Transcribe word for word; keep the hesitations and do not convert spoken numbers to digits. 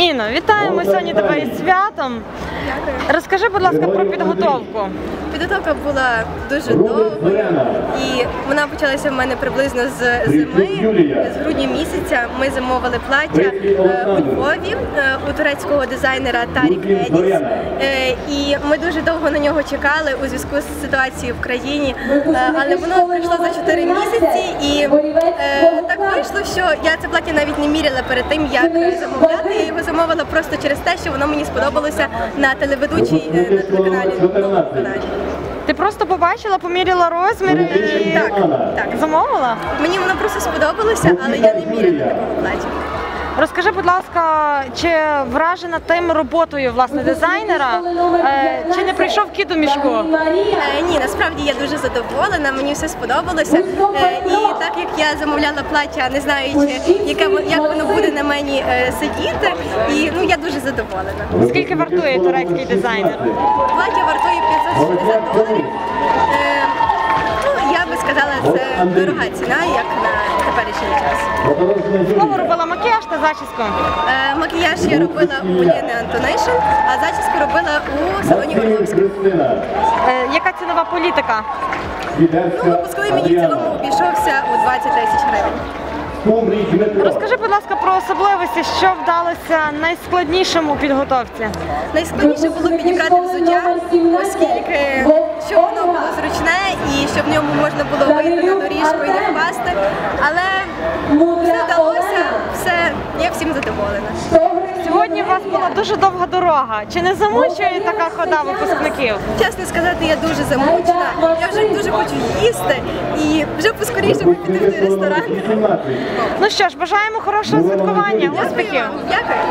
Інно, вітаємо сьогодні тебе із святом. Дякую. Розкажи, будь ласка, про підготовку. Підготовка була дуже довгою, і вона почалася в мене приблизно з зими, з грудня місяця. Ми замовили плаття е, у Львові е, у турецького дизайнера Тарік Едіс. Е, і ми дуже довго на нього чекали у зв'язку з ситуацією в країні, е, але воно прийшло за чотири місяці, і е, так вийшло, що я це плаття навіть не міряла перед тим, як замовляти. Я його замовила просто через те, що воно мені сподобалося на телеведучій е, на телеканалі, новому каналі. Ти просто побачила, поміряла розмір і Так, так. замовила? Мені воно просто сподобалося, але я не міряла такого плаття. Розкажи, будь ласка, чи вражена тим роботою, власне, дизайнера, е, чи не прийшов кіт у мішку? Е, ні, насправді я дуже задоволена, мені все сподобалося. Е, і так як я замовляла плаття, не знаючи, яке, як воно буде на мені е, сидіти, і ну, я дуже задоволена. Скільки вартує турецький дизайнер? Плаття вартує п'ятсот шістдесят доларів. Е, ну, я би сказала, це дорога ціна, як на теперішній час. Кого робила макіяж та зачіску? Е, макіяж я робила у Ліни Антонейшн, а зачіску робила у салоні Горловського. Е, яка цінова політика? Ну, випусковий мені в цілому обійшовся у двадцять тисяч гривень. Розкажи, будь ласка, про особливості, що вдалося найскладнішим у підготовці? Найскладніше було підібрати взуття, оскільки щоб воно було зручне і щоб в ньому можна було вийти на доріжку і не впасти. Але все вдалося, все, я всім задоволена. Сьогодні у вас була дуже довга дорога. Чи не замучує така хода випускників? Чесно сказати, я дуже замучена, я вже дуже хочу їсти і вже поскоріше би піти в той ресторан. Ну що ж, бажаємо хорошого святкування, успіхів! Дякую.